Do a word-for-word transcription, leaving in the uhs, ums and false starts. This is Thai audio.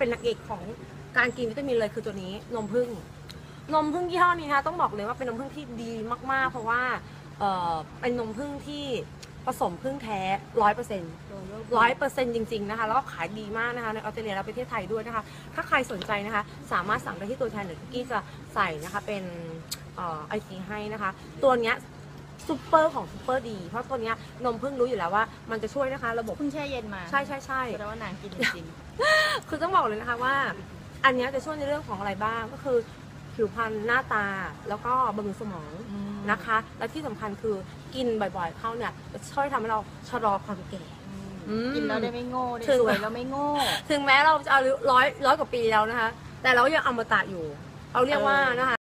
เป็นนางเอกของการกินวิตามินเลยคือตัวนี้นมผึ้งนมผึ้งยี่ห้อนี้นะคะต้องบอกเลยว่าเป็นนมผึ้งที่ดีมากๆเพราะว่าเอ่อเป็นนมผึ้งที่ผสมผึ้งแท้ร้อยเปอร์เซ็นต์ร้อยเปอร์เซ็นต์จริงๆนะคะแล้วก็ขายดีมากนะคะในออสเตรเลียและประเทศไทยด้วยนะคะถ้าใครสนใจนะคะสามารถสั่งได้ที่ตัวแทนหรือคุกกี้จะใส่นะคะเป็นไอซีให้นะคะตัวเนี้ยซูเปอร์ของซูเปอร์ดีเพราะตัวเนี้ยนมผึ้งรู้อยู่แล้วว่ามันจะช่วยนะคะระบบเพิ่งแช่เย็นมาใช่ใช่ใช่แสดงว่านางกินจริงคือต้องบอกเลยนะคะว่าอันเนี้ยจะช่วยในเรื่องของอะไรบ้างก็คือผิวพรรณหน้าตาแล้วก็บำรุงสมองอืมนะคะ และที่สำคัญคือกินบ่อยๆเข้าเนี่ยจะช่วยทำให้เราชะลอความแก่ อืมกินแล้วได้ไม่โง่ได้ถึงสวยแล้วไม่โง่ถึงแม้เราจะอายุร้อยร้อยกว่าปีแล้วนะคะ แต่เรายังอมตะอยู่ เราเรียกว่านะคะ